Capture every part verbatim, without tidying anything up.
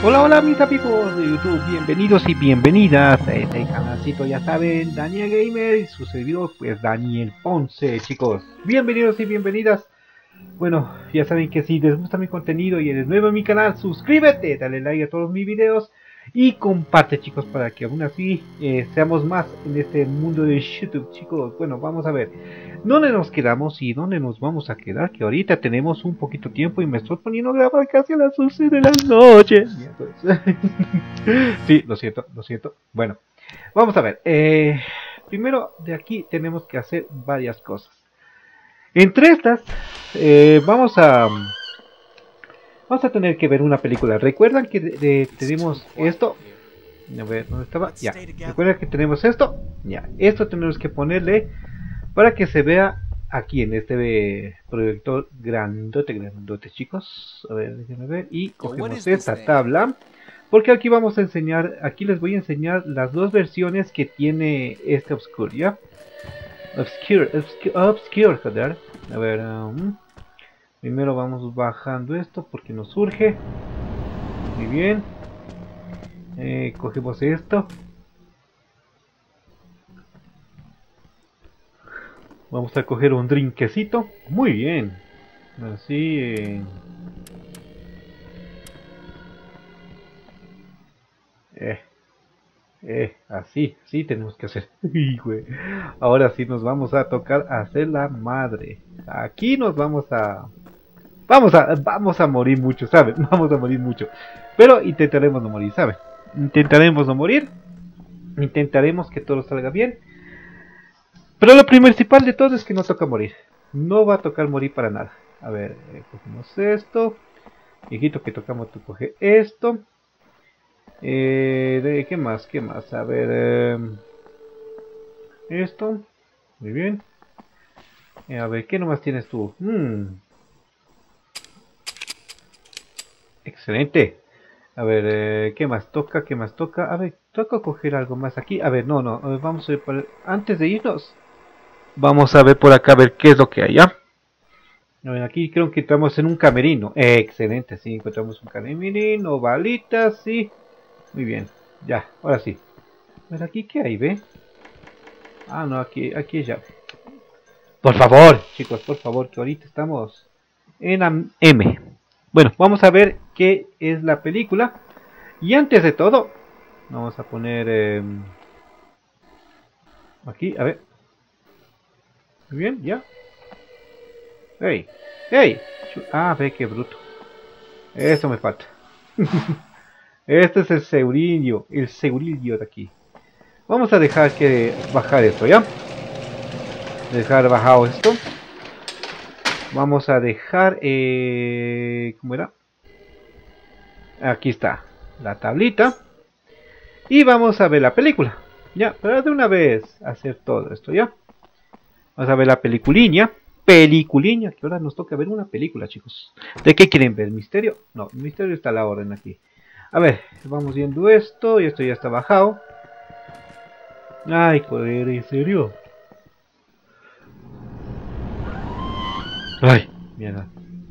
Hola, hola mis amigos de YouTube, bienvenidos y bienvenidas a este canalcito, ya saben, Daniel Gamer y su servidor pues Daniel Ponce, chicos. Bienvenidos y bienvenidas. Bueno, ya saben que si les gusta mi contenido y eres nuevo en mi canal, suscríbete, dale like a todos mis videos y comparte, chicos, para que aún así eh, seamos más en este mundo de YouTube, chicos. Bueno, vamos a ver dónde nos quedamos y dónde nos vamos a quedar, que ahorita tenemos un poquito tiempo y me estoy poniendo a grabar casi a las once de la noche. Sí, lo siento, lo siento. Bueno, vamos a ver. Eh, primero de aquí tenemos que hacer varias cosas. Entre estas, eh, vamos a vamos a tener que ver una película. ¿Recuerdan que de, de, tenemos esto? A ver, ¿dónde estaba? Ya. ¿Recuerdan que tenemos esto? Ya. Esto tenemos que ponerle para que se vea aquí en este proyector grandote, grandote, chicos. A ver, déjenme ver. Y cogemos esta tabla. Porque aquí vamos a enseñar, aquí les voy a enseñar las dos versiones que tiene este Obscure, ¿ya? Obscure, Obscure, Obscure, joder. A ver, um, primero vamos bajando esto porque nos surge. Muy bien. Eh, cogemos esto. Vamos a coger un drinkecito. Muy bien. Así. Eh, eh, eh, así, así tenemos que hacer. Ahora sí nos vamos a tocar hacer la madre. Aquí nos vamos a... Vamos a, vamos a morir mucho, ¿saben? Vamos a morir mucho. Pero intentaremos no morir, ¿saben? Intentaremos no morir. Intentaremos que todo salga bien. Pero lo principal de todo es que no toca morir. No va a tocar morir para nada. A ver, eh, cogemos esto. Viejito que tocamos, tú coge esto. Eh, de, ¿Qué más? ¿Qué más? A ver. Eh, esto. Muy bien. Eh, a ver, ¿qué nomás tienes tú? Hmm. Excelente. A ver, eh, ¿qué más toca? ¿Qué más toca? A ver, toca coger algo más aquí. A ver, no, no. A ver, vamos a ver. Por... Antes de irnos, vamos a ver por acá, a ver qué es lo que hay, ¿ya? A ver, aquí creo que entramos en un camerino. Eh, excelente, sí, encontramos un camerino, balitas, sí. Muy bien, ya, ahora sí. A ver, aquí qué hay, ¿ve? Ah, no, aquí, aquí ya. Por favor, chicos, por favor, que ahorita estamos en M. Bueno, vamos a ver qué es la película. Y antes de todo, vamos a poner eh, aquí, a ver. Muy bien, ya. ¡Hey! ¡Hey! Ah, ve qué bruto. Eso me falta. Este es el segurillo, el segurillo de aquí. Vamos a dejar que bajar esto, ¿ya? Dejar bajado esto. Vamos a dejar, eh, ¿cómo era? Aquí está la tablita. Y vamos a ver la película. Ya, pero de una vez hacer todo esto, ¿ya? Vamos a ver la peliculiña. Peliculiña, que ahora nos toca ver una película, chicos. ¿De qué quieren ver? ¿Misterio? No, el misterio está a la orden aquí. A ver, vamos viendo esto. Y esto ya está bajado. Ay, joder, ¿en serio? Ay, mierda.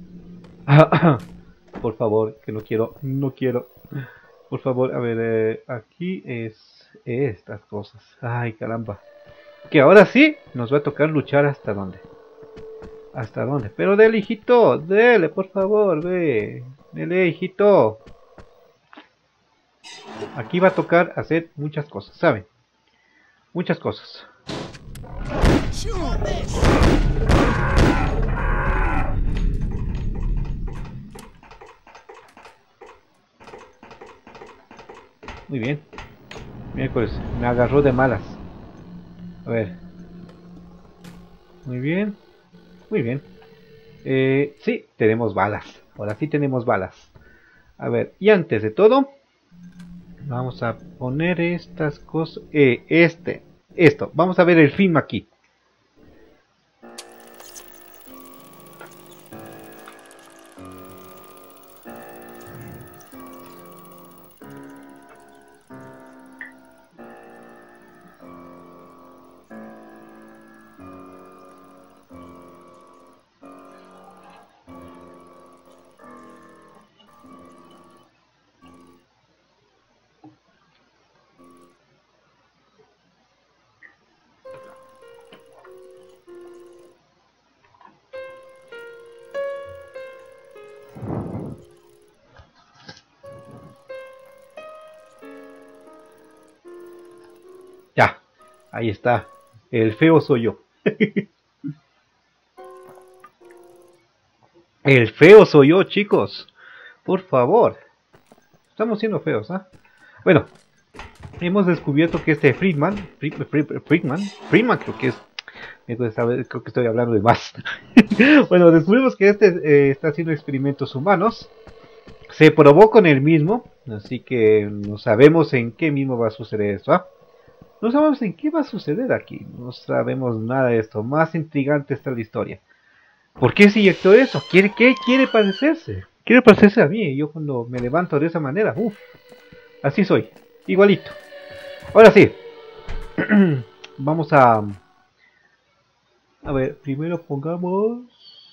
Por favor, que no quiero, no quiero. Por favor, a ver, eh, aquí es estas cosas. Ay, caramba. Que ahora sí nos va a tocar luchar hasta dónde. ¿Hasta dónde? Pero dele, hijito, dele, por favor, ve. Dele, hijito. Aquí va a tocar hacer muchas cosas, ¿saben? Muchas cosas. Muy bien. Miércoles, me agarró de malas. A ver. Muy bien. Muy bien. Eh, sí, tenemos balas. Ahora sí tenemos balas. A ver, y antes de todo, vamos a poner estas cosas. Eh, este. Esto. Vamos a ver el film aquí. Ahí está. El feo soy yo. El feo soy yo, chicos. Por favor. Estamos siendo feos, ¿ah? ¿eh? Bueno. Hemos descubierto que este Friedman, Friedman, Friedman creo que es, creo que estoy hablando de más. Bueno, descubrimos que este eh, está haciendo experimentos humanos. Se probó con él mismo, así que no sabemos en qué mismo va a suceder esto. ¿Ah? No sabemos en qué va a suceder aquí, no sabemos nada de esto. Más intrigante está la historia. ¿Por qué se inyectó eso? ¿Quiere, qué quiere parecerse? Quiere parecerse a mí. Yo cuando me levanto de esa manera, uff, así soy, igualito. Ahora sí, vamos a... A ver, primero pongamos...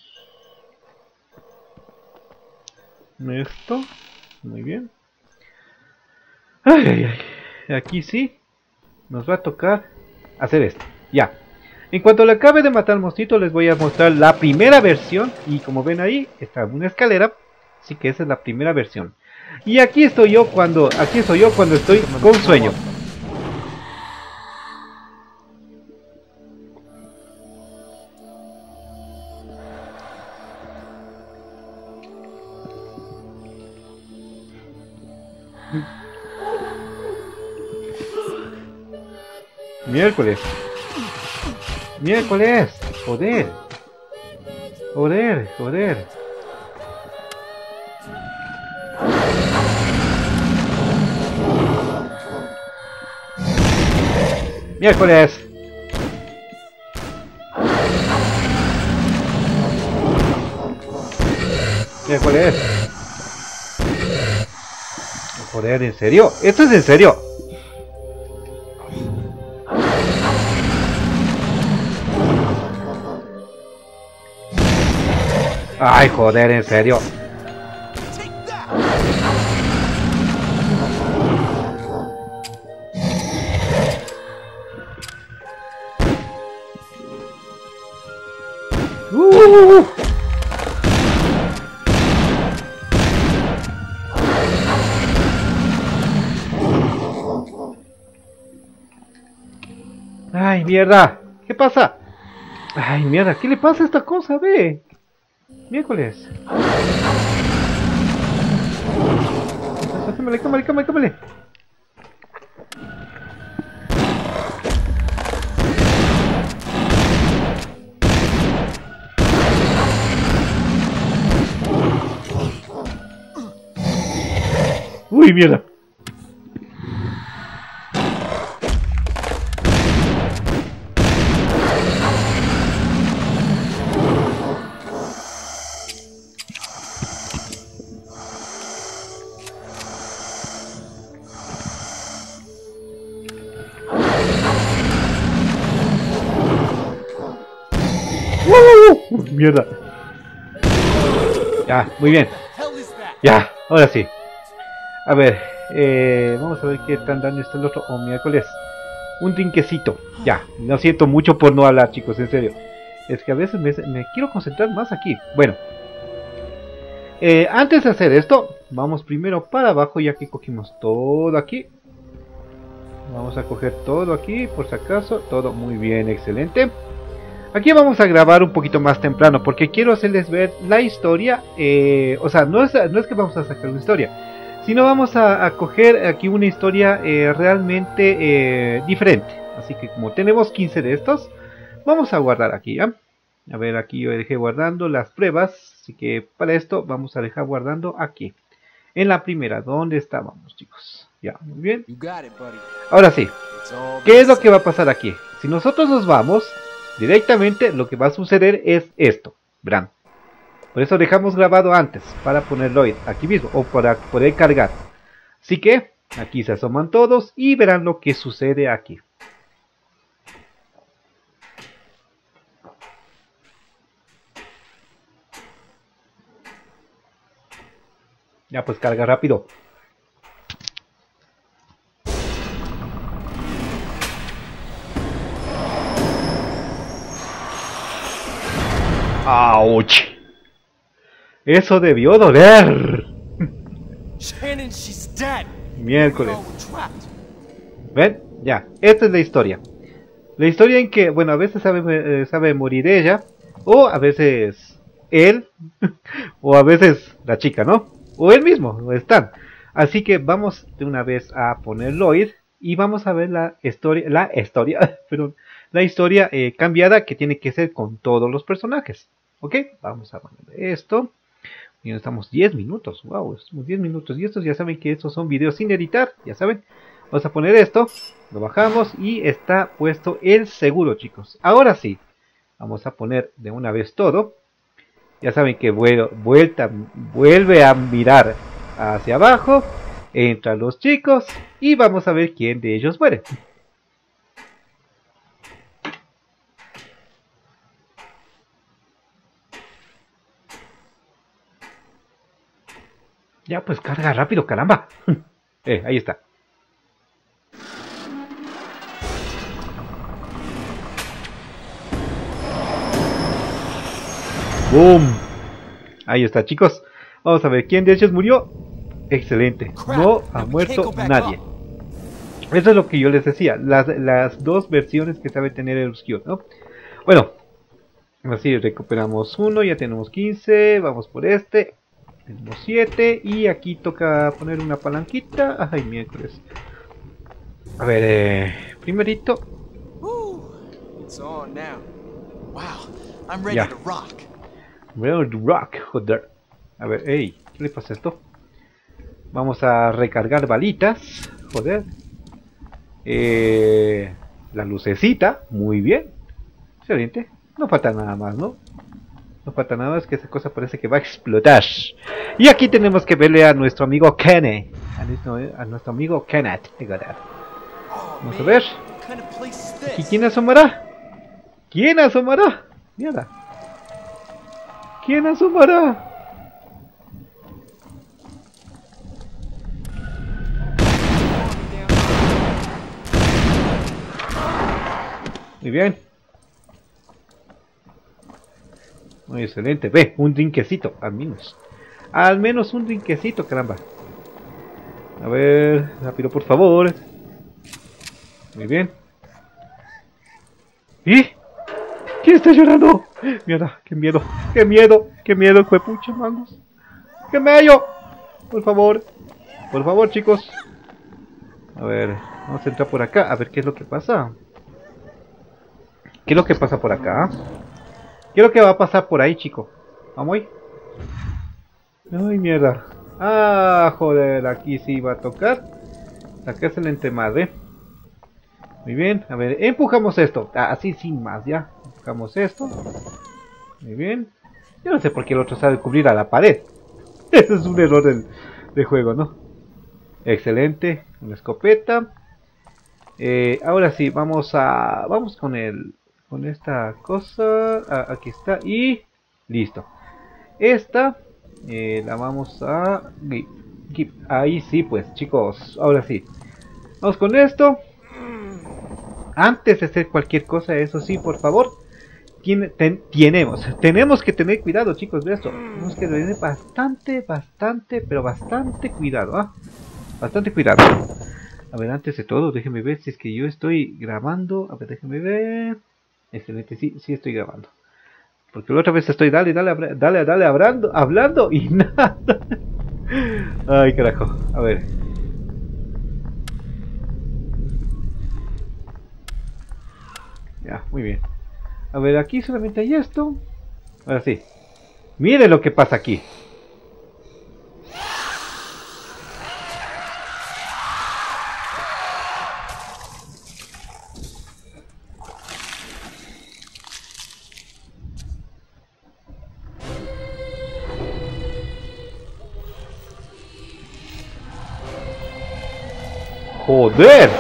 esto, muy bien. Ay, ay, ay. Aquí sí, nos va a tocar hacer esto, ya. En cuanto le acabe de matar al monstruito, les voy a mostrar la primera versión. Y como ven ahí, está una escalera, así que esa es la primera versión. Y aquí estoy yo cuando, aquí estoy yo cuando estoy con sueño. Miércoles. Miércoles. Joder. Joder, joder. Miércoles. Miércoles. Joder, ¿en serio? ¿Esto es en serio? Ay, joder, ¿en serio? Uh. Ay, mierda. ¿Qué pasa? Ay, mierda. ¿Qué le pasa a esta cosa? Ve. Miércoles. Cámale, cámale, cámale, cámale. Uy, mierda. Uh, mierda. Ya, muy bien. Ya, ahora sí. A ver, eh, vamos a ver qué tan daño está el otro. Oh, miércoles. Un trinquecito. Ya, lo siento mucho por no hablar, chicos, en serio. Es que a veces me, me quiero concentrar más aquí. Bueno. Eh, antes de hacer esto, vamos primero para abajo, ya que cogimos todo aquí. Vamos a coger todo aquí, por si acaso. Todo muy bien, excelente. Aquí vamos a grabar un poquito más temprano, porque quiero hacerles ver la historia. Eh, o sea, no es, no es que vamos a sacar una historia, sino vamos a, a coger aquí una historia eh, realmente eh, diferente. Así que como tenemos quince de estos, vamos a guardar aquí, ¿ya? A ver, aquí yo dejé guardando las pruebas, así que para esto vamos a dejar guardando aquí. En la primera, ¿dónde estábamos, chicos? Ya, muy bien. Ahora sí, ¿qué es lo que va a pasar aquí? Si nosotros nos vamos, directamente lo que va a suceder es esto, verán. Por eso dejamos grabado antes, para ponerlo aquí mismo, o para poder cargar. Así que, aquí se asoman todos y verán lo que sucede aquí. Ya pues carga rápido. ¡Auch! Eso debió doler. Miércoles. ¿Ven? Ya, esta es la historia. La historia en que, bueno, a veces sabe, eh, sabe morir ella, o a veces él, o a veces la chica, ¿no? O él mismo, o están. Así que vamos de una vez a poner Lloyd y vamos a ver la historia, la historia, perdón, la historia eh, cambiada que tiene que ser con todos los personajes. ¿Ok? Vamos a poner esto. Y estamos diez minutos, wow, estamos diez minutos. Y estos ya saben que estos son videos sin editar, ya saben. Vamos a poner esto, lo bajamos y está puesto el seguro, chicos. Ahora sí, vamos a poner de una vez todo. Ya saben que vuelta, vuelve a mirar hacia abajo, entran los chicos y vamos a ver quién de ellos muere. Ya pues carga rápido, caramba. eh, ahí está. ¡Boom! Ahí está, chicos. Vamos a ver quién de ellos murió. Excelente. No ha muerto nadie. Eso es lo que yo les decía. Las, las dos versiones que sabe tener el Obscure, ¿no? Bueno. Así recuperamos uno. Ya tenemos quince. Vamos por este. Tenemos siete. Y aquí toca poner una palanquita. Ay, miércoles. A ver, eh, primerito. Ya. Ready to rock, joder. A ver, hey, ¿qué le pasa a esto? Vamos a recargar balitas, joder. Eh, la lucecita, muy bien. Excelente. No falta nada más, ¿no? No falta nada más, que esa cosa parece que va a explotar. Y aquí tenemos que verle a nuestro amigo Kenny. A nuestro, a nuestro amigo Kenneth. Vamos a ver. ¿Y quién asomará? ¿Quién asomará? Mierda. ¿Quién asomará? Muy bien. Muy excelente. Ve, un trinquecito, al menos. Al menos un trinquecito, caramba. A ver, rápido, por favor. Muy bien. ¿Y? ¿Quién está llorando? Mierda, qué miedo, qué miedo, qué miedo, juepucha, mangos. ¡Qué medio! Por favor, por favor, chicos. A ver, vamos a entrar por acá, a ver qué es lo que pasa. ¿Qué es lo que pasa por acá? ¿Qué es lo que va a pasar por ahí, chico? Vamos ahí. Ay, mierda. Ah, joder, aquí sí va a tocar. Acá es el entremadre. Muy bien, a ver, empujamos esto. Ah, así sin más, ya. Empujamos esto. Muy bien. Yo no sé por qué el otro sabe cubrir a la pared. Ese es un error del, del juego, ¿no? Excelente. Una escopeta. Eh, ahora sí, vamos a... Vamos con el... Con esta cosa. Ah, aquí está. Y... Listo. Esta... Eh, la vamos a... Ahí sí, pues, chicos. Ahora sí. Vamos con esto. Antes de hacer cualquier cosa, eso sí, por favor, tiene, ten, tenemos, tenemos que tener cuidado, chicos, de esto. Tenemos que tener bastante, bastante, pero bastante cuidado, ¿ah? Bastante cuidado. A ver, antes de todo, déjenme ver si es que yo estoy grabando. A ver, déjenme ver. Excelente, sí, sí estoy grabando. Porque la otra vez estoy dale, dale, dale, dale, hablando, hablando y nada. Ay, carajo. A ver. Ya, muy bien. A ver, aquí solamente hay esto. Ahora sí. Miren lo que pasa aquí. ¡Joder!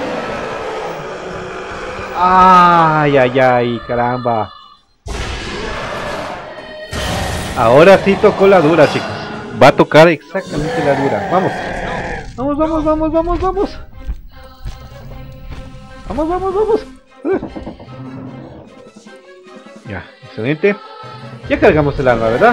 ¡Ay, ay, ay! ¡Caramba! Ahora sí tocó la dura, chicos. Va a tocar exactamente la dura. ¡Vamos! ¡Vamos, vamos, vamos, vamos, vamos! ¡Vamos, vamos, vamos! Ya, excelente. Ya cargamos el arma, ¿verdad?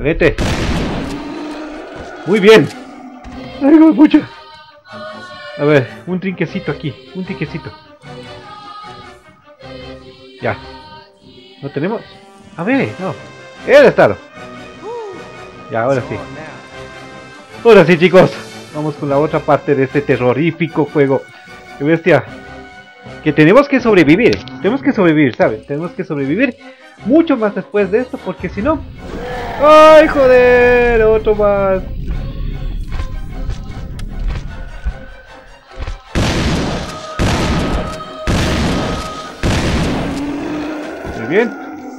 Excelente. Muy bien. Ay, no, pucha. A ver, un trinquecito aquí. Un trinquecito. Ya. ¿No tenemos? A ver, no. Él está. Ya, ahora sí. Ahora sí, chicos. Vamos con la otra parte de este terrorífico juego. ¡Qué bestia! Que tenemos que sobrevivir. Tenemos que sobrevivir, ¿sabes? Tenemos que sobrevivir mucho más después de esto, porque si no... ¡Ay, joder! Otro más. Muy bien.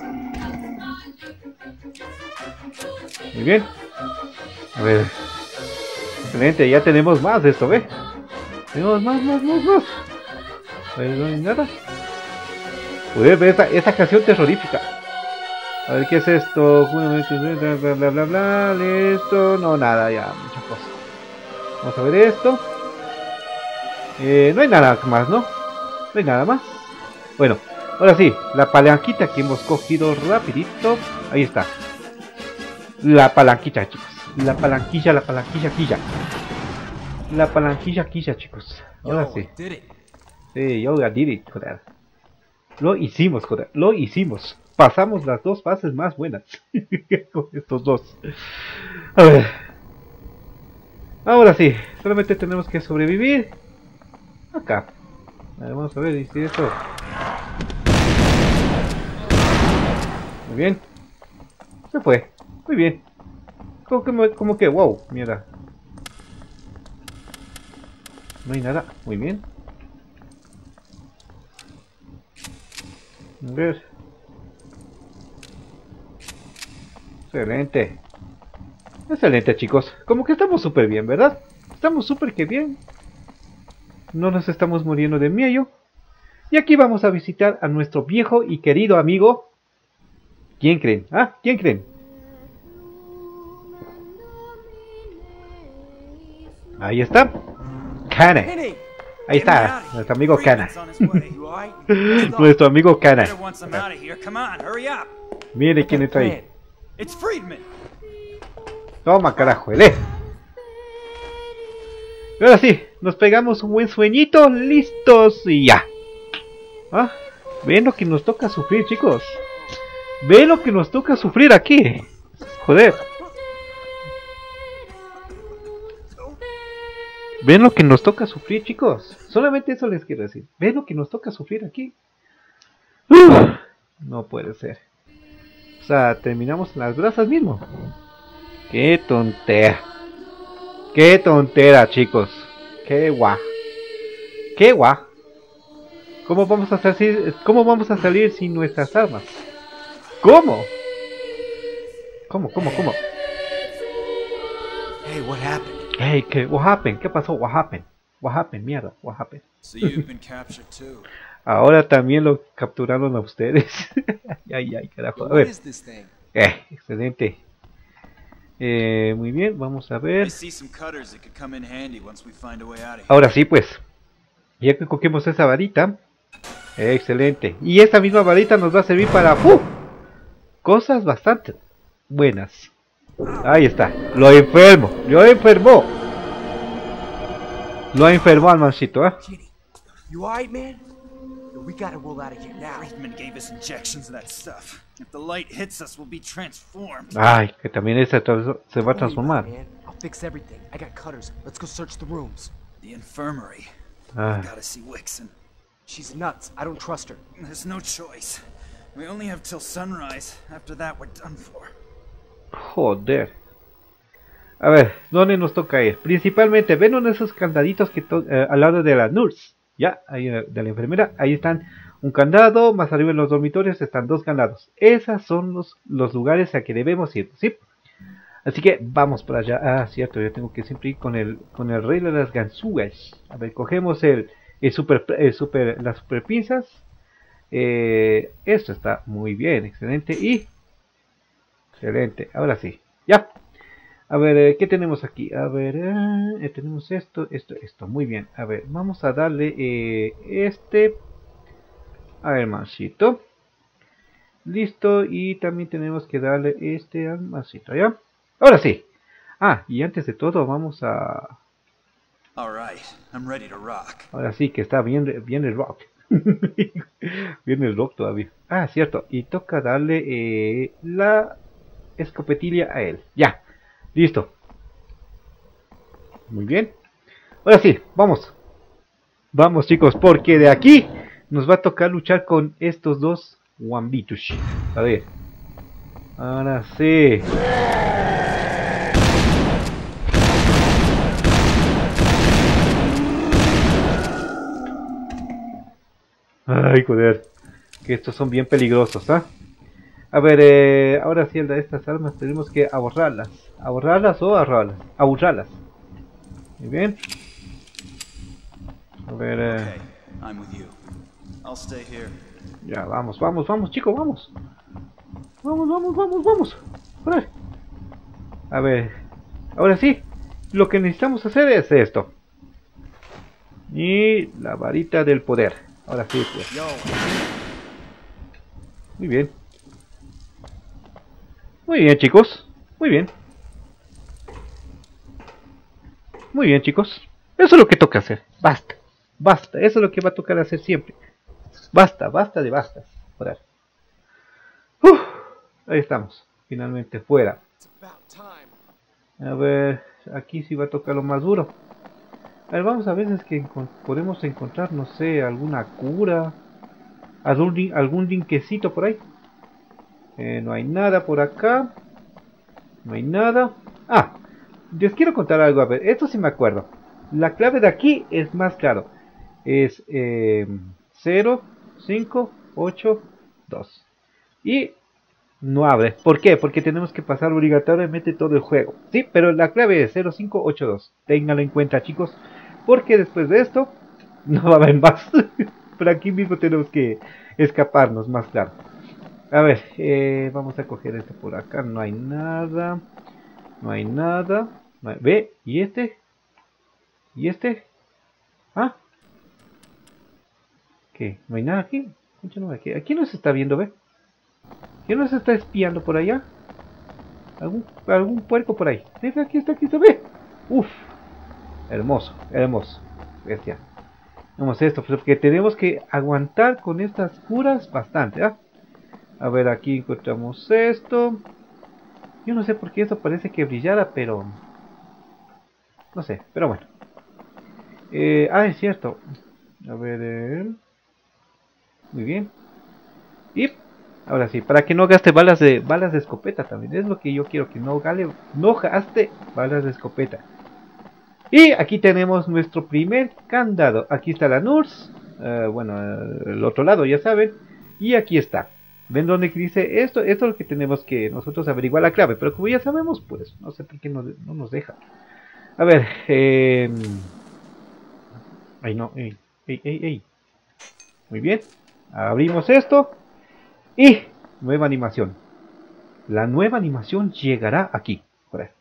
Muy bien. A ver. Excelente, ya tenemos más de esto, ¿ve? Tenemos más, más, más, más. A ver, no hay nada. Joder, ve esta, esta canción terrorífica. A ver, ¿qué es esto? Bla, bla, bla, bla, bla, listo. No, nada, ya, muchas cosas. Vamos a ver esto. Eh, no hay nada más, ¿no? No hay nada más. Bueno, ahora sí, la palanquita que hemos cogido rapidito. Ahí está. La palanquita, chicos. La palanquilla, la palanquilla, quilla. La palanquilla, quilla, chicos. Ahora sí. Sí, yo did it, joder. Lo hicimos, joder. Lo hicimos. Pasamos las dos fases más buenas. Con estos dos. A ver. Ahora sí. Solamente tenemos que sobrevivir. Acá. A ver, vamos a ver si esto. Muy bien. Se fue. Muy bien. Como que, como que, wow, mierda. No hay nada. Muy bien. A ver. Excelente. Excelente, chicos. Como que estamos súper bien, ¿verdad? Estamos súper que bien. No nos estamos muriendo de miedo. Y aquí vamos a visitar a nuestro viejo y querido amigo. ¿Quién creen? ¿Ah? ¿Quién creen? Ahí está. Kana. Ahí está, nuestro amigo Kana. Nuestro amigo Kana. Mire quién está ahí. Toma, carajo, él es. Ahora sí, nos pegamos un buen sueñito, listos y ya. ¿Ah? Ven lo que nos toca sufrir, chicos. Ven lo que nos toca sufrir aquí. Joder. Ven lo que nos toca sufrir, chicos. Solamente eso les quiero decir. Ven lo que nos toca sufrir aquí. Uf, no puede ser. O sea, terminamos en las brasas mismo. Qué tontera. Qué tontera, chicos. Qué guau. Qué guau. ¿Cómo vamos a salir? ¿Cómo vamos a salir sin nuestras armas? ¿Cómo? ¿Cómo? ¿Cómo? ¿Cómo? Hey, what happened? Hey, ¿qué? What happened? ¿Qué pasó? What happened? What happened? Mierda, what happened? So you've been captured too. Ahora también lo capturaron a ustedes. Ay, ay, carajo. A What ver. is this thing? Eh, excelente. Eh, muy bien, vamos a I ver. see some cutters that could come in handy once we find a way out of here. Ahora sí, pues. Ya que cogemos esa varita. Eh, excelente. Y esta misma varita nos va a servir para ¡uh! Cosas bastante buenas. Ahí está. Lo enfermo. Lo enfermó. Lo enfermó al mancito, ¿eh? Kitty, you alright, man? Yo, we gotta roll out of here now. Friedman gave us injections of that stuff. If the light hits us, we'll be transformed. Ay, que también esa se va a transformar. Man, I'll fix everything. I got cutters. Let's go search the rooms. The infirmary. Ah. I gotta see Wixon. She's nuts. I don't trust her. There's no choice. We only have till sunrise. After that, we're done for. Joder. A ver, ¿dónde nos toca ir? Principalmente, ven uno de esos candaditos que eh, al lado de la nurse. Ya, ahí de la enfermera. Ahí están un candado. Más arriba en los dormitorios están dos candados. Esos son los, los lugares a que debemos ir, ¿sí? Así que vamos para allá. Ah, cierto, yo tengo que siempre ir con el, con el rey de las ganzúas. A ver, cogemos el, el super, el super, las super pinzas. Eh, esto está muy bien, excelente. Y excelente, ahora sí, ya. A ver, eh, ¿qué tenemos aquí? A ver, eh, tenemos esto, esto, esto, muy bien. A ver, vamos a darle eh, este. A ver, mancito. Listo, y también tenemos que darle este almacito, ¿ya? Ahora sí. Ah, y antes de todo vamos a... All right, I'm ready to rock. Ahora sí que está bien, bien el rock. Bien el rock todavía. Ah, cierto. Y toca darle eh, la escopetilla a él. Ya. Listo. Muy bien. Ahora sí, vamos. Vamos, chicos, porque de aquí nos va a tocar luchar con estos dos Wambitos. A ver. Ahora sí. Ay, joder. Que estos son bien peligrosos, ¿ah? A ver, eh, ahora sí, el de estas armas tenemos que aborrarlas. Aborrarlas o aborrarlas. Aburrarlas. Muy bien. A ver, eh... Okay, I'm with you. I'll stay here. ya, vamos, vamos, vamos, chicos, vamos. Vamos, vamos, vamos, vamos. Por ahí. A ver, ahora sí, lo que necesitamos hacer es esto. Y la varita del poder. Ahora sí, pues. Muy bien. Muy bien, chicos. Muy bien. Muy bien, chicos. Eso es lo que toca hacer. Basta. Basta. Eso es lo que va a tocar hacer siempre. Basta, basta de bastas. Por ahí. Uf, ahí estamos. Finalmente fuera. A ver, aquí sí va a tocar lo más duro. A ver, vamos a ver si es que podemos encontrar, no sé, alguna cura. Algún, algún dinquecito por ahí. Eh, no hay nada por acá. No hay nada. Ah, les quiero contar algo. A ver, esto sí me acuerdo. La clave de aquí es más claro. Es eh, cero, cinco, ocho, dos. Y no abre. ¿Por qué? Porque tenemos que pasar obligatoriamente todo el juego. Sí, pero la clave es cero, cinco, ocho, dos. Ténganlo en cuenta, chicos. Porque después de esto no va a haber más. Pero aquí mismo tenemos que escaparnos, más claro. A ver, eh, vamos a coger esto por acá. No hay nada. No hay nada. No hay... Ve, ¿y este? ¿Y este? ¿Ah? ¿Qué? ¿No hay nada aquí? Aquí, aquí no se está viendo, ve. ¿Quién nos está espiando por allá? ¿Algún, algún puerco por ahí? Ve, aquí está, aquí está, ve. Uf. Hermoso, hermoso. Bestia. Vamos a esto, porque tenemos que aguantar con estas curas bastante, ¿ah? A ver, aquí encontramos esto. Yo no sé por qué eso parece que brillara, pero... no sé, pero bueno. Eh, ah, es cierto. A ver... Eh... Muy bien. Y... ahora sí, para que no gaste balas de balas de escopeta también. Es lo que yo quiero, que no, gale, no gaste balas de escopeta. Y aquí tenemos nuestro primer candado. Aquí está la Nurse. Uh, bueno, uh, el otro lado ya saben. Y aquí está. ¿Ven dónde dice esto? Esto es lo que tenemos que nosotros averiguar la clave. Pero como ya sabemos, pues no sé por qué no, no nos deja. A ver. Eh... Ay, no. Ey, ey, ey, ey. Muy bien. Abrimos esto. Y nueva animación. La nueva animación llegará aquí. Por ahí.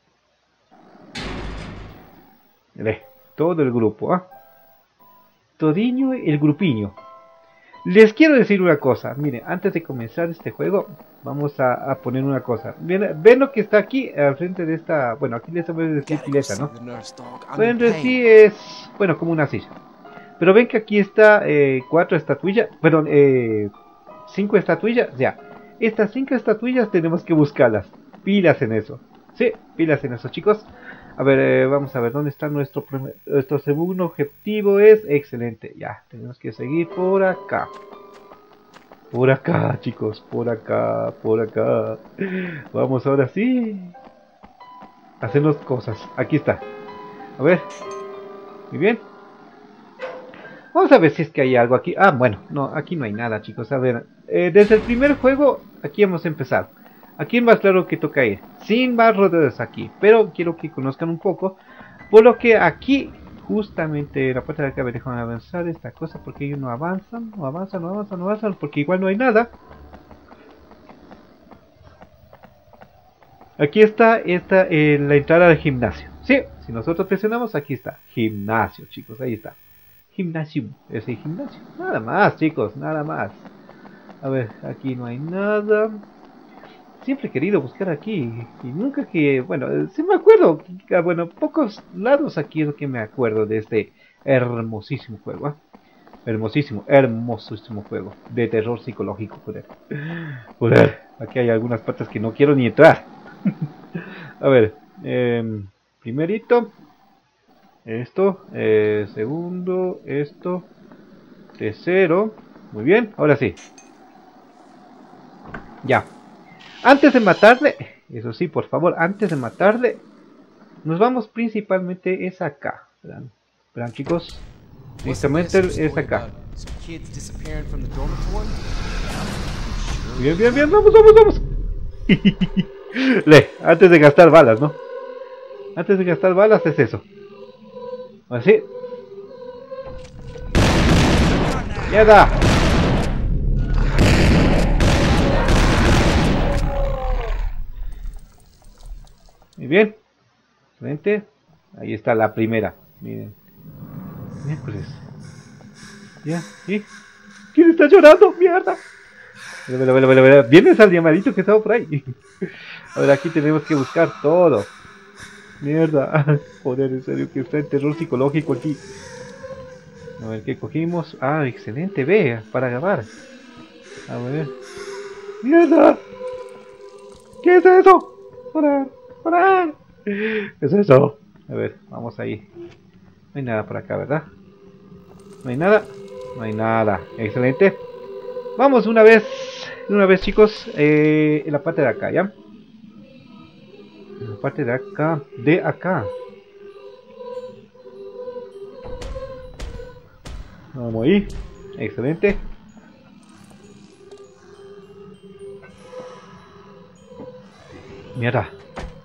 Ve, todo el grupo, ¿ah? Todiño el grupiño. Les quiero decir una cosa. Miren, antes de comenzar este juego, vamos a, a poner una cosa. Ven, ven lo que está aquí al frente de esta. Bueno, aquí les voy a decir pileta, ¿no? Pueden decir es. Bueno, como una silla. Pero ven que aquí está eh, cuatro estatuillas. Perdón, eh. Cinco estatuillas, ya. Estas cinco estatuillas tenemos que buscarlas. Pilas en eso. Sí, pilas en eso, chicos. A ver, eh, vamos a ver dónde está nuestro primer, nuestro segundo objetivo. Es excelente. Ya, tenemos que seguir por acá. Por acá, chicos. Por acá, por acá. Vamos ahora sí. Hacernos cosas. Aquí está. A ver. Muy bien. Vamos a ver si es que hay algo aquí. Ah, bueno, no, aquí no hay nada, chicos. A ver, eh, desde el primer juego, aquí hemos empezado. Aquí es más claro que toca ir. Sin más rodeos aquí. Pero quiero que conozcan un poco. Por lo que aquí, justamente, la parte de acá me dejan avanzar esta cosa. Porque ellos no avanzan, no avanzan, no avanzan, no avanzan. Porque igual no hay nada. Aquí está esta, eh, la entrada al gimnasio. Sí, si nosotros presionamos, aquí está. Gimnasio, chicos, ahí está. Gimnasio, ese gimnasio. Nada más, chicos, nada más. A ver, aquí no hay nada. Siempre he querido buscar aquí y nunca que, bueno, sí me acuerdo, bueno, pocos lados aquí es lo que me acuerdo de este hermosísimo juego, ¿eh? Hermosísimo, hermosísimo juego de terror psicológico, joder. Joder, aquí hay algunas partes que no quiero ni entrar. A ver, eh, primerito, esto, eh, segundo, esto, tercero, muy bien, ahora sí. Ya. Antes de matarle, eso sí, por favor, antes de matarle, nos vamos principalmente es acá. Verán, verán chicos, justamente es acá. Bien, bien, bien, vamos, vamos, vamos. Le, antes de gastar balas, ¿no? Antes de gastar balas es eso. Así. ¡Mierda! Muy bien. Excelente. Ahí está la primera. Miren. Miércoles. Ya, ¿sí? ¿Quién está llorando? ¡Mierda! Vela, vela, vela, vela. ¿Vienes al llamadito que estaba por ahí? Ahora aquí tenemos que buscar todo. Mierda. Joder, en serio que está en terror psicológico aquí. A ver, ¿qué cogimos? Ah, excelente, ve, para grabar. A ver. ¡Mierda! ¿Qué es eso? ¡Parar! ¡Parar! ¿Qué es eso? A ver, vamos ahí. No hay nada por acá, ¿verdad? No hay nada. No hay nada. Excelente. Vamos una vez, una vez chicos, eh, en la parte de acá, ¿ya? En la parte de acá, de acá. Vamos ahí. Excelente. Mierda.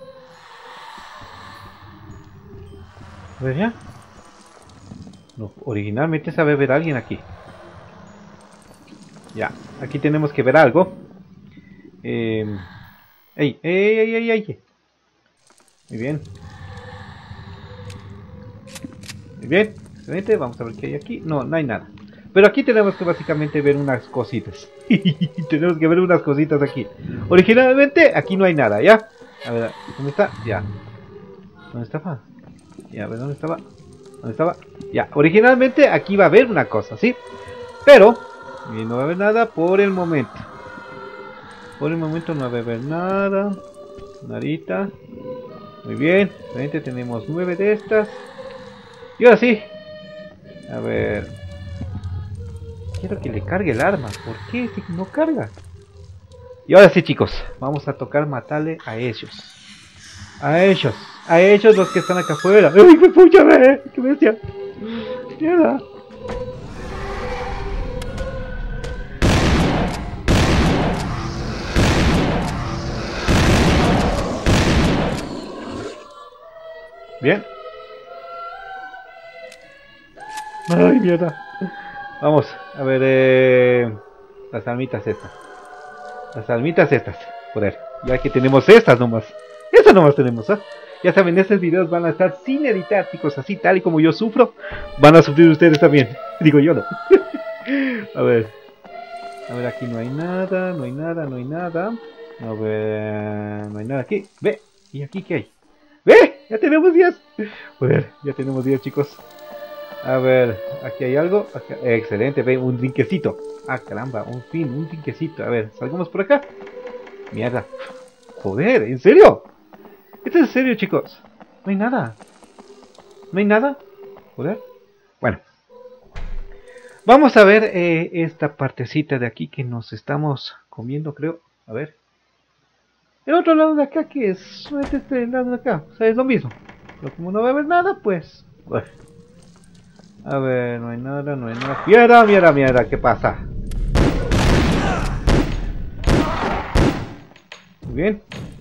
A ver ya. No, originalmente sabe ver a alguien aquí. Ya, aquí tenemos que ver algo. Eh... ¡Ey, ey, ey, ey, ey! Muy bien. Muy bien, excelente. Vamos a ver qué hay aquí. No, no hay nada. Pero aquí tenemos que básicamente ver unas cositas. Tenemos que ver unas cositas aquí. Originalmente aquí no hay nada, ¿ya? A ver, ¿dónde está? Ya. ¿Dónde estaba? Ya, a ver, ¿dónde estaba? ¿Dónde estaba? Ya, originalmente aquí va a haber una cosa, ¿sí? Pero y no va a haber nada por el momento. Por el momento no va a haber nada. Narita. Muy bien. Excelente, tenemos nueve de estas. Y ahora sí. A ver. Quiero que le cargue el arma. ¿Por qué este no carga? Y ahora sí, chicos. Vamos a tocar matarle a ellos. A ellos. A ellos los que están acá afuera. ¡Ay, qué pucha, eh! ¡Qué bestia! ¡Mierda! Bien. Ay, mierda. Vamos, a ver, eh, las almitas estas. Las almitas estas. Joder, ya que tenemos estas nomás. Estas nomás tenemos, ¿eh? Ya saben, estos videos van a estar sin editar, chicos, así tal y como yo sufro. Van a sufrir ustedes también. Digo yo, no. A ver. A ver, aquí no hay nada, no hay nada, no hay nada. A ver, no hay nada aquí. Ve, ¿y aquí qué hay? ¡Ve! ¡Ya tenemos diez! Joder, ya tenemos diez, chicos. A ver, aquí hay algo. Acá, excelente, ve, un trinquecito. Ah, caramba, un fin, un trinquecito. A ver, salgamos por acá. Mierda. Joder, ¿en serio? ¿Esto es en serio, chicos? No hay nada. ¿No hay nada? Joder. Bueno. Vamos a ver eh, esta partecita de aquí que nos estamos comiendo, creo. A ver. El otro lado de acá, que es este lado de acá, o sea, es lo mismo. Pero como no va a haber nada, pues... Bueno. A ver, no hay nada, no hay nada. ¡Mierda, mierda, mierda! ¿Qué pasa? Muy bien.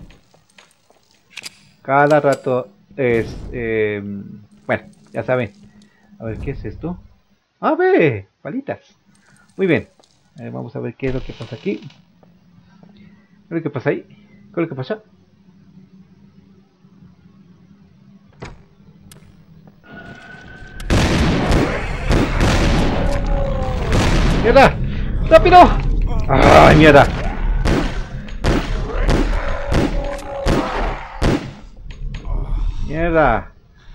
Cada rato es... Eh, bueno, ya saben. A ver, ¿qué es esto? ¡Ah, ve! Palitas. Muy bien. Eh, vamos a ver qué es lo que pasa aquí. ¿Qué es lo que pasa ahí? ¿Qué es lo que pasa? ¡Mierda! ¡Rápido! ¡Ay, mierda! ¡Mierda!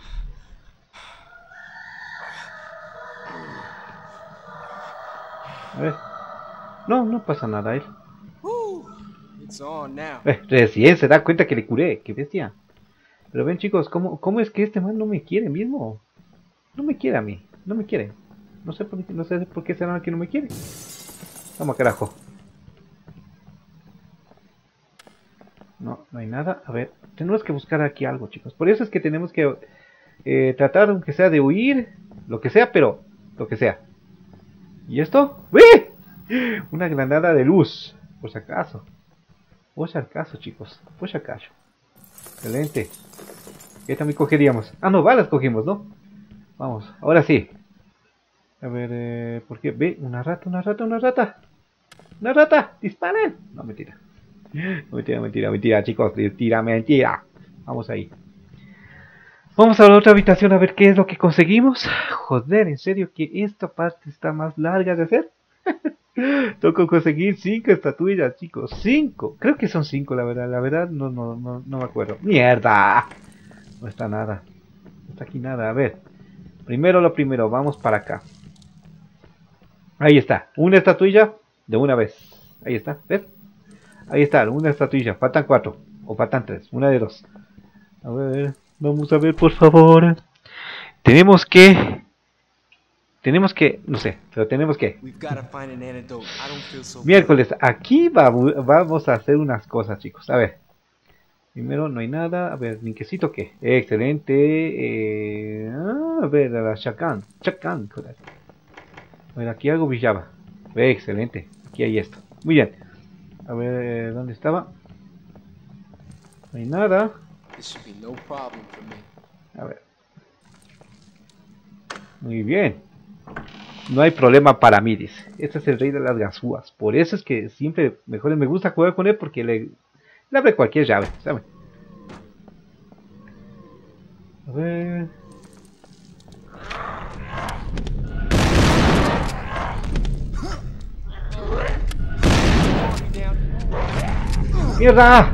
A ver. No, no pasa nada a él. It's on now. Eh, recién se da cuenta que le curé. ¡Qué bestia! Pero ven, chicos, ¿cómo, cómo es que este man no me quiere mismo? No me quiere a mí. No me quiere. No sé por qué, no sé por qué será que no me quiere. Vamos, carajo. No, no hay nada. A ver, tenemos que buscar aquí algo, chicos. Por eso es que tenemos que eh, tratar, aunque sea de huir, lo que sea, pero lo que sea. ¿Y esto? ¡Uy! Una granada de luz, por si acaso. Por si acaso, chicos. Por si acaso. Excelente. ¿Qué también cogeríamos? Ah, no, balas cogimos, ¿no? Vamos, ahora sí. A ver, eh, ¿por qué? Ve, una rata, una rata, una rata. ¡Una rata! ¡Disparen! No, mentira. Mentira, mentira, mentira, chicos. Mentira, mentira. Vamos ahí. Vamos a la otra habitación a ver qué es lo que conseguimos. Joder, en serio que esta parte está más larga de hacer. Toco conseguir cinco estatuillas, chicos. Cinco. Creo que son cinco, la verdad. La verdad no, no, no, no me acuerdo. ¡Mierda! No está nada. No está aquí nada. A ver. Primero lo primero. Vamos para acá. Ahí está. Una estatuilla de una vez. Ahí está. ¿Ves? Ahí está. Una estatuilla. Faltan cuatro. O faltan tres. Una de dos. A ver. Vamos a ver, por favor. Tenemos que... Tenemos que... No sé. Pero tenemos que... Miércoles. Aquí va, vamos a hacer unas cosas, chicos. A ver. Primero no hay nada. A ver, ¿linquecito qué? Excelente. Eh, a ver, la Chacan. Chacan. A ver, aquí algo brillaba. Excelente. Aquí hay esto. Muy bien. A ver, ¿dónde estaba? No hay nada. A ver. Muy bien. No hay problema para mí, dice. Este es el rey de las ganzúas. Por eso es que siempre mejor me gusta jugar con él porque le... Le abre cualquier llave, ¿saben? A ver... ¡Mierda!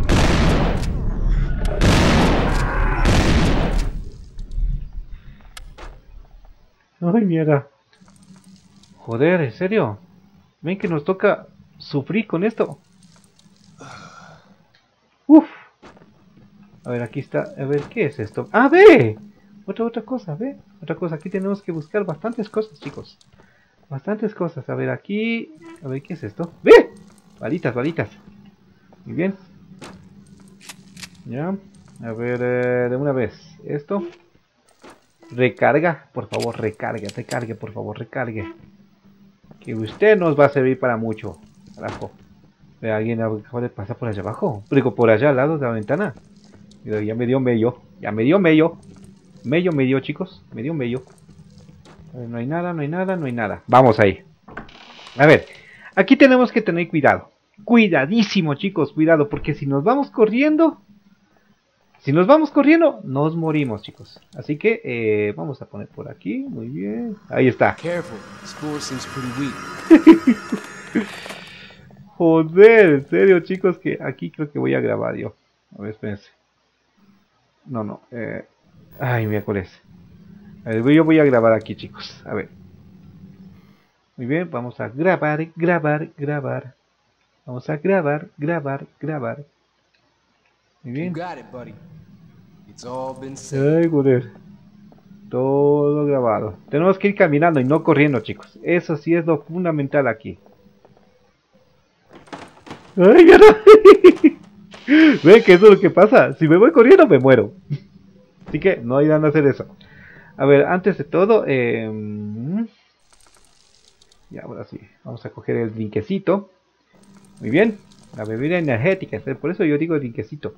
¡Ay, mierda! Joder, ¿en serio? ¿Ven que nos toca sufrir con esto? Uf. A ver, aquí está. A ver, ¿qué es esto? ¡Ah, ve! Otra, otra cosa, ve. Otra cosa. Aquí tenemos que buscar bastantes cosas, chicos. Bastantes cosas. A ver, aquí... A ver, ¿qué es esto? ¡Ve! Balitas, balitas. Muy bien. Ya. A ver, eh, de una vez. Esto. Recarga. Por favor, recargue. Recargue, por favor, recargue. Que usted nos va a servir para mucho. Carajo. Alguien acaba de pasar por allá abajo. Digo, por allá al lado de la ventana. Ya me dio medio. Ya me dio medio. Medio, medio, chicos. Me dio medio. No hay nada, no hay nada, no hay nada. Vamos ahí. A ver. Aquí tenemos que tener cuidado. Cuidadísimo, chicos. Cuidado. Porque si nos vamos corriendo... Si nos vamos corriendo, nos morimos, chicos. Así que eh, vamos a poner por aquí. Muy bien. Ahí está. Joder, en serio, chicos, que aquí creo que voy a grabar yo. A ver, espérense. No, no. Eh... Ay, miércoles. A ver, yo voy a grabar aquí, chicos. A ver. Muy bien, vamos a grabar, grabar, grabar. Vamos a grabar, grabar, grabar. Muy bien. Ay, joder. Todo grabado. Tenemos que ir caminando y no corriendo, chicos. Eso sí es lo fundamental aquí. ¡Ay, ya no! Ven que eso es lo que pasa. Si me voy corriendo, me muero. Así que no hay nada a hacer eso. A ver, antes de todo... Eh... Ya, ahora sí. Vamos a coger el linquecito. Muy bien. La bebida energética. Por eso yo digo el linquecito.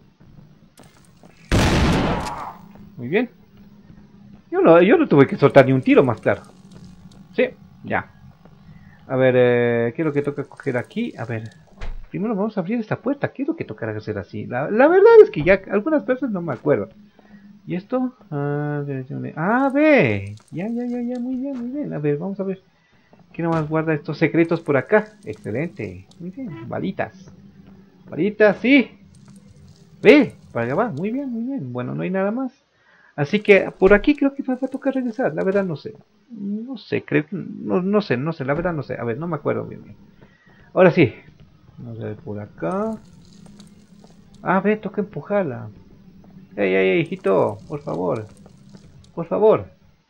Muy bien. Yo no, yo no tuve que soltar ni un tiro más claro. Sí, ya. A ver, eh, ¿qué es lo que toca coger aquí? A ver... Primero vamos a abrir esta puerta. ¿Qué es lo que tocará hacer así? La, la verdad es que ya algunas veces no me acuerdo. ¿Y esto? Ah, ah, ve. Ya, ya, ya, ya. Muy bien, muy bien. A ver, vamos a ver. aquí nomás guarda estos secretos por acá. Excelente. Muy bien. Balitas. Balitas, sí. Ve, para allá va. Muy bien, muy bien. Bueno, no hay nada más. Así que por aquí creo que me va a tocar regresar. La verdad no sé. No sé, creo que... No, no sé, no sé. La verdad no sé. A ver, no me acuerdo bien bien. Ahora sí. Vamos a ver por acá. Ah, ve, toca empujarla. Ey, ey, ey, hijito. Por favor. Por favor.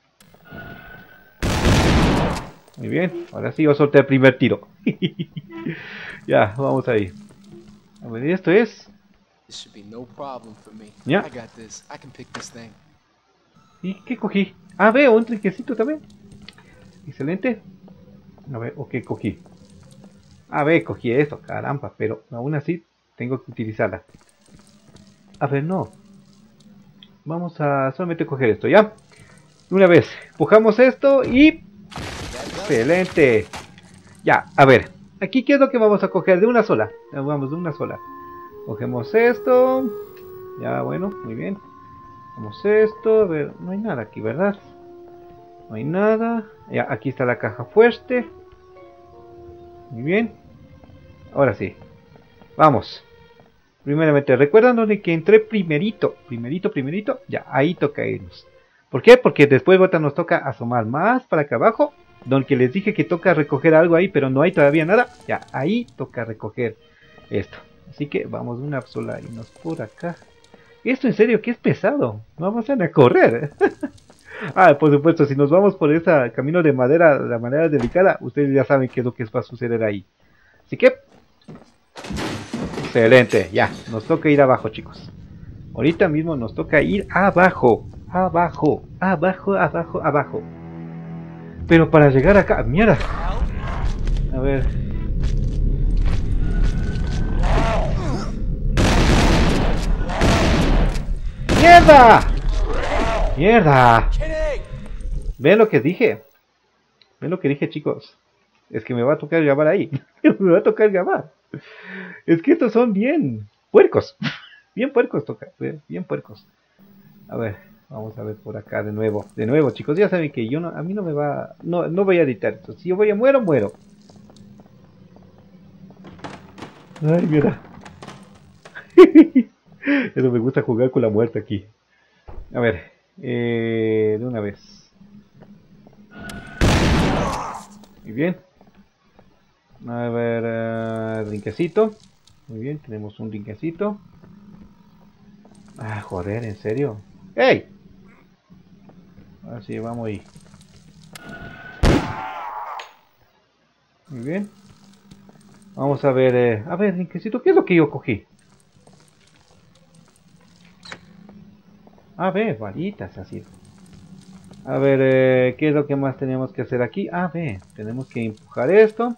Muy bien, ahora sí, yo solté el primer tiro. Ya, vamos ahí. A ver, esto es. Ya. ¿Y qué cogí? Ah, veo un trinquecito también. Excelente. A ver, ok, cogí. A ver, cogí esto, caramba, pero aún así tengo que utilizarla. A ver, no. Vamos a solamente coger esto, ¿ya? Una vez, empujamos esto y... Excelente. Ya, a ver. Aquí, ¿qué es lo que vamos a coger? De una sola. Vamos, de una sola. Cogemos esto. Ya, bueno, muy bien. Vamos esto. A ver, no hay nada aquí, ¿verdad? No hay nada. Ya, aquí está la caja fuerte. Muy bien. Ahora sí. Vamos. Primeramente, recuerdan donde que entré primerito. Primerito, primerito. Ya, ahí toca irnos. ¿Por qué? Porque después ahorita nos toca asomar más para acá abajo. Donde les dije que toca recoger algo ahí, pero no hay todavía nada. Ya, ahí toca recoger esto. Así que vamos una sola y nos por acá. Esto en serio que es pesado. No vamos a correr. Ah, por supuesto, si nos vamos por ese camino de madera de la manera delicada, ustedes ya saben qué es lo que va a suceder ahí. Así que... Excelente, ya, nos toca ir abajo, chicos. Ahorita mismo nos toca ir abajo. Abajo, abajo, abajo, abajo. Pero para llegar acá... ¡Mierda! A ver... ¡Mierda! ¡Mierda! ¿Ven lo que dije? ¿Ven lo que dije, chicos? Es que me va a tocar grabar ahí. Me va a tocar grabar. Es que estos son bien puercos. Bien puercos toca. Bien puercos. A ver... Vamos a ver por acá de nuevo. De nuevo, chicos. Ya saben que yo no, a mí no me va... No, no voy a editar esto. Si yo voy a muero, muero. Ay, mira. Eso me gusta jugar con la muerte aquí. A ver. Eh, de una vez. Muy bien. A ver... Uh, rinquecito. Muy bien, tenemos un rinquecito. Ah, joder, ¿en serio? ¡Ey! Así vamos ahí. Muy bien. Vamos a ver, eh, a ver, Rinquecito, ¿qué es lo que yo cogí? A ver, varitas así. A ver, eh, ¿qué es lo que más tenemos que hacer aquí? A ver, tenemos que empujar esto.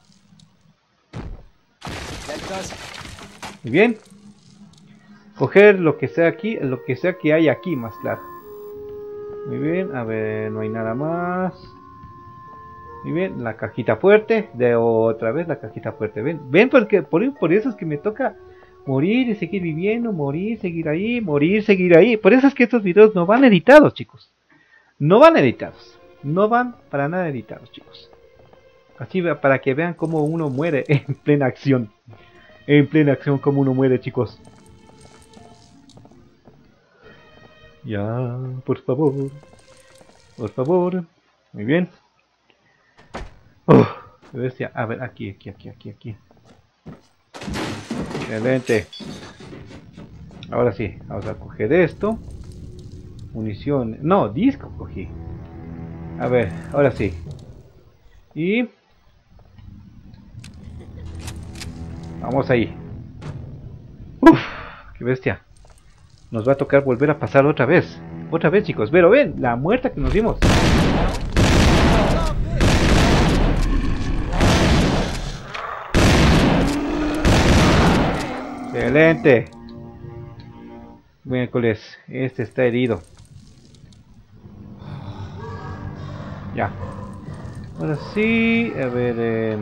Muy bien. Coger lo que sea aquí, lo que sea que hay aquí, más claro. Muy bien, a ver, no hay nada más. Muy bien, la cajita fuerte. De otra vez la cajita fuerte. Ven, ven porque por, por eso es que me toca morir y seguir viviendo, morir, seguir ahí, morir, seguir ahí. Por eso es que estos videos no van editados, chicos. No van editados. No van para nada editados, chicos. Así para que vean cómo uno muere en plena acción. En plena acción como uno muere, chicos. Ya, por favor. Por favor. Muy bien. Oh, bestia. A ver, aquí, aquí, aquí, aquí, aquí. Excelente. Ahora sí, vamos a coger esto. Munición. No, disco cogí. A ver, ahora sí. Y... vamos ahí. Uf, qué bestia. Nos va a tocar volver a pasar otra vez. Otra vez, chicos. Pero ven, la muerta que nos dimos. Excelente. Miércoles, este está herido. Ya. Ahora sí, a ver. Eh...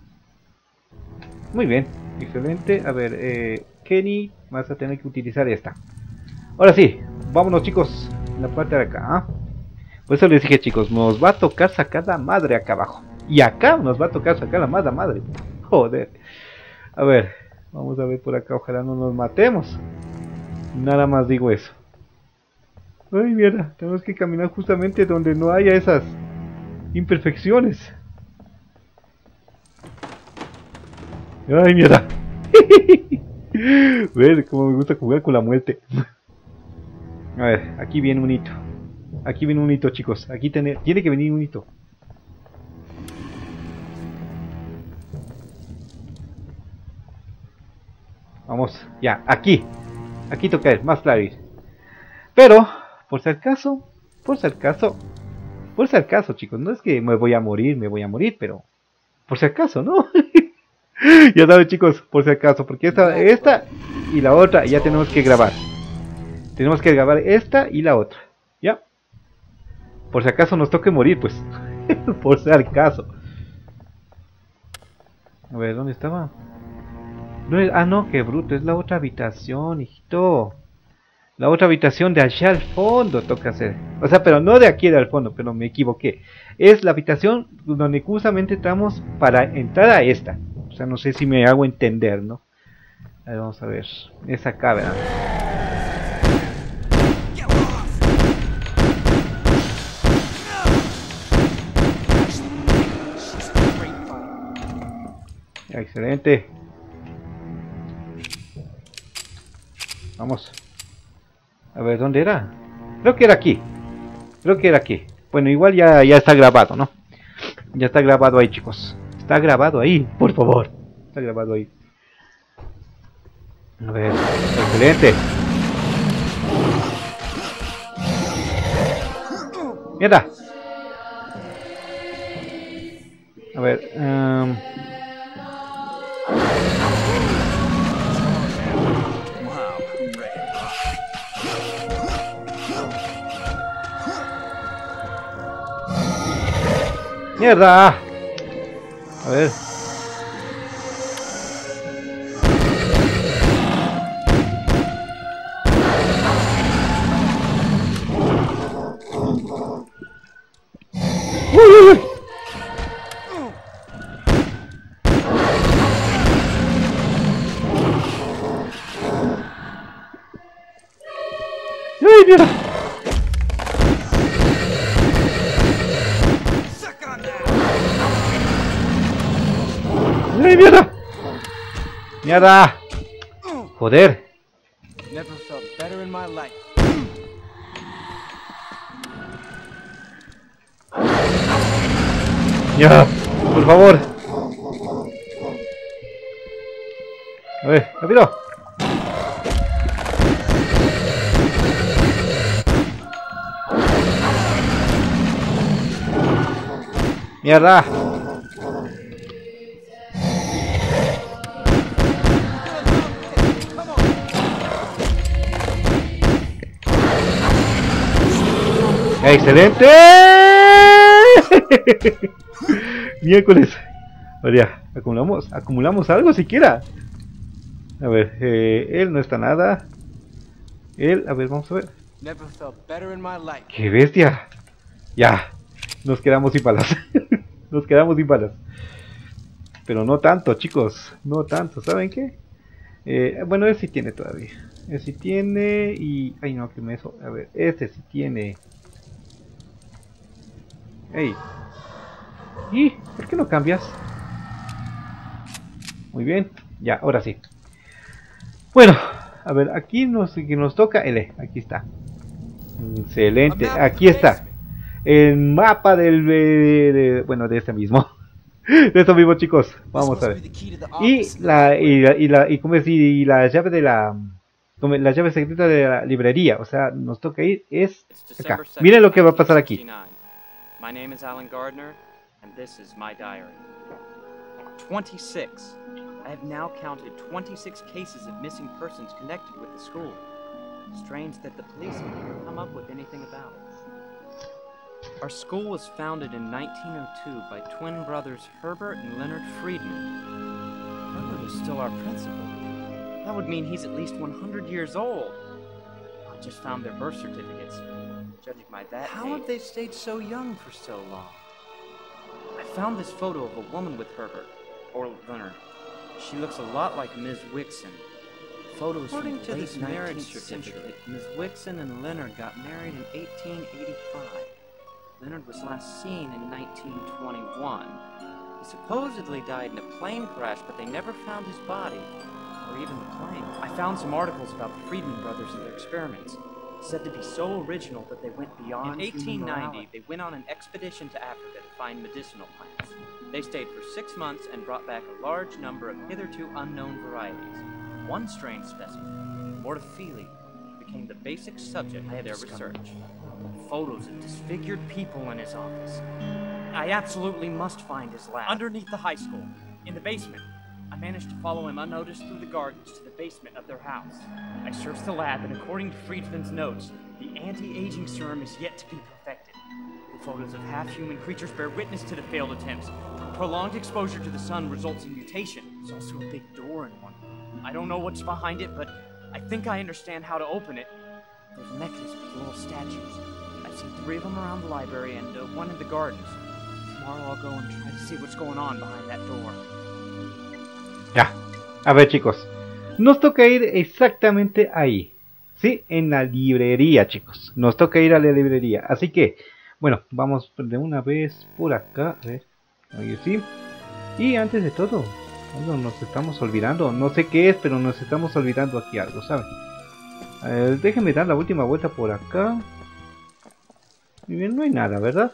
Muy bien, excelente. A ver, eh, Kenny, vas a tener que utilizar esta. Ahora sí, vámonos, chicos. La parte de acá. ¿eh? Por eso les dije, chicos, nos va a tocar sacar la madre acá abajo. Y acá nos va a tocar sacar la mala madre. Joder. A ver, vamos a ver por acá, ojalá no nos matemos. Nada más digo eso. Ay, mierda, tenemos que caminar justamente donde no haya esas imperfecciones. Ay, mierda. Ver cómo me gusta jugar con la muerte. A ver, aquí viene un hito. Aquí viene un hito, chicos. Aquí tiene, tiene que venir un hito. Vamos, ya, aquí. Aquí toca ir, más claro ir. Pero, por si acaso, por si acaso, por si acaso, chicos, no es que me voy a morir, me voy a morir, pero por si acaso, ¿no? Ya saben, chicos, por si acaso, porque esta, esta y la otra ya tenemos que grabar. Tenemos que grabar esta y la otra, ¿ya? Por si acaso nos toque morir, pues. Por si acaso. A ver, ¿dónde estaba? No es, ah, no, qué bruto, es la otra habitación, hijito. La otra habitación de allá al fondo toca hacer. O sea, pero no de aquí al fondo, pero me equivoqué. Es la habitación donde justamente entramos para entrar a esta. O sea, no sé si me hago entender, ¿no? A ver, vamos a ver. Es acá, ¿verdad? Excelente. Vamos. A ver, ¿dónde era? Creo que era aquí. Creo que era aquí. Bueno, igual ya, ya está grabado, ¿no? Ya está grabado ahí, chicos. Está grabado ahí, por favor. Está grabado ahí. A ver, excelente. Mierda. A ver, um... ¡mierda! A ver. ¡Uy, uy, uy! ¡Ay, mierda! ¡ay, mierda! ¡Mierda! ¡Joder! Never felt better in my life. ¡Ya! ¡Por favor! A ver, rápido. ¡Mierda! ¡excelente! Miércoles. Oye, acumulamos, acumulamos algo siquiera. A ver, eh, él no está nada. Él, a ver, vamos a ver. Never felt better in my life. ¡Qué bestia! Ya, nos quedamos sin balas. Nos quedamos sin balas. Pero no tanto, chicos. No tanto, ¿saben qué? Eh, bueno, él sí tiene todavía. Él sí tiene y... ay, no, que me eso. A ver, este sí tiene... ¡ey! ¿Y por qué no cambias? Muy bien, ya, ahora sí. Bueno, a ver, aquí nos, que nos toca L, aquí está. Excelente, aquí está. El mapa del... De, de, bueno, de este mismo. De esto mismo, chicos. Vamos a ver. Y la... Y la... Y, la, y, ¿cómo es? Y la llave de la... Como la llave secreta de la librería. O sea, nos toca ir es acá. Miren lo que va a pasar aquí. My name is Alan Gardner, and this is my diary. twenty-six. I have now counted twenty-six cases of missing persons connected with the school. Strange that the police have never come up with anything about it. Our school was founded in nineteen oh two by twin brothers Herbert and Leonard Friedman. Herbert is still our principal. That would mean he's at least one hundred years old. I just found their birth certificates. Judging by that, how have they stayed so young for so long? I I found this photo of a woman with Herbert, or Leonard. She looks a lot like Miz Wixon. Photos According from to the this late marriage nineteenth certificate, century. Miz Wixon and Leonard got married in eighteen eighty-five. Leonard was last seen in nineteen twenty-one. He supposedly died in a plane crash, but they never found his body, or even the plane. I found some articles about the Friedman brothers and their experiments, said to be so original that they went beyond. In eighteen ninety, they went on an expedition to Africa to find medicinal plants. They stayed for six months and brought back a large number of hitherto unknown varieties. One strange specimen, Mortafili, became the basic subject of their research. Photos of disfigured people in his office. I absolutely must find his lab. Underneath the high school, in the basement. I managed to follow him unnoticed through the gardens to the basement of their house. I searched the lab, and according to Friedman's notes, the anti-aging serum is yet to be perfected. The photos of half-human creatures bear witness to the failed attempts. Prolonged exposure to the sun results in mutation. There's also a big door in one. I don't know what's behind it, but I think I understand how to open it. There's a mechanism with little statues. I've seen three of them around the library and uh, one in the gardens. Tomorrow I'll go and try to see what's going on behind that door. Ya, a ver chicos, nos toca ir exactamente ahí, ¿sí? En la librería, chicos, nos toca ir a la librería, así que, bueno, vamos de una vez por acá, a ver, ahí sí, y antes de todo, no, nos estamos olvidando, no sé qué es, pero nos estamos olvidando aquí algo, ¿saben? A ver, déjenme dar la última vuelta por acá, muy bien, no hay nada, ¿verdad?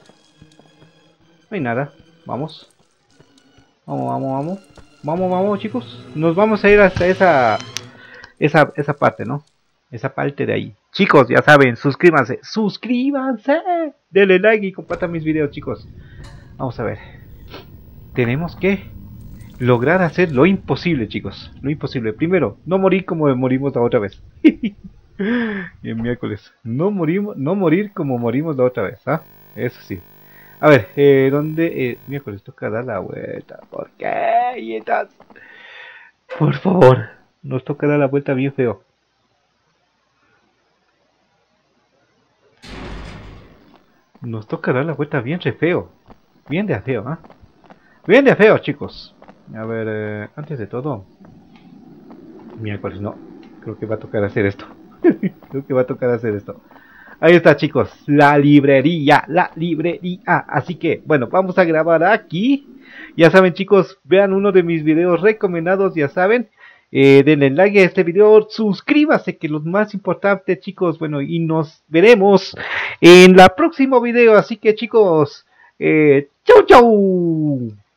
No hay nada, vamos, vamos, vamos, vamos. Vamos, vamos chicos, nos vamos a ir hasta esa, esa, esa parte, ¿no? Esa parte de ahí. Chicos, ya saben, suscríbanse, suscríbanse, denle like y compartan mis videos, chicos. Vamos a ver. Tenemos que lograr hacer lo imposible, chicos. Lo imposible. Primero, no morir como morimos la otra vez. Y el miércoles, no morimos, no morir como morimos la otra vez, ¿ah? Eso sí. A ver, eh, ¿dónde? Eh, miércoles toca dar la vuelta. ¿Por qué? ¿Y entonces? Por favor, nos toca dar la vuelta bien feo. Nos toca dar la vuelta bien re feo. Bien de a feo, ¿ah? ¿eh? Bien de a feo, chicos. A ver, eh, antes de todo. Miércoles, no. Creo que va a tocar hacer esto. Creo que va a tocar hacer esto. Ahí está chicos, la librería, la librería, así que, bueno, vamos a grabar aquí, ya saben chicos, vean uno de mis videos recomendados, ya saben, eh, denle like a este video, suscríbase, que es lo más importante chicos, bueno, y nos veremos en el próximo video, así que chicos, eh, chau chau.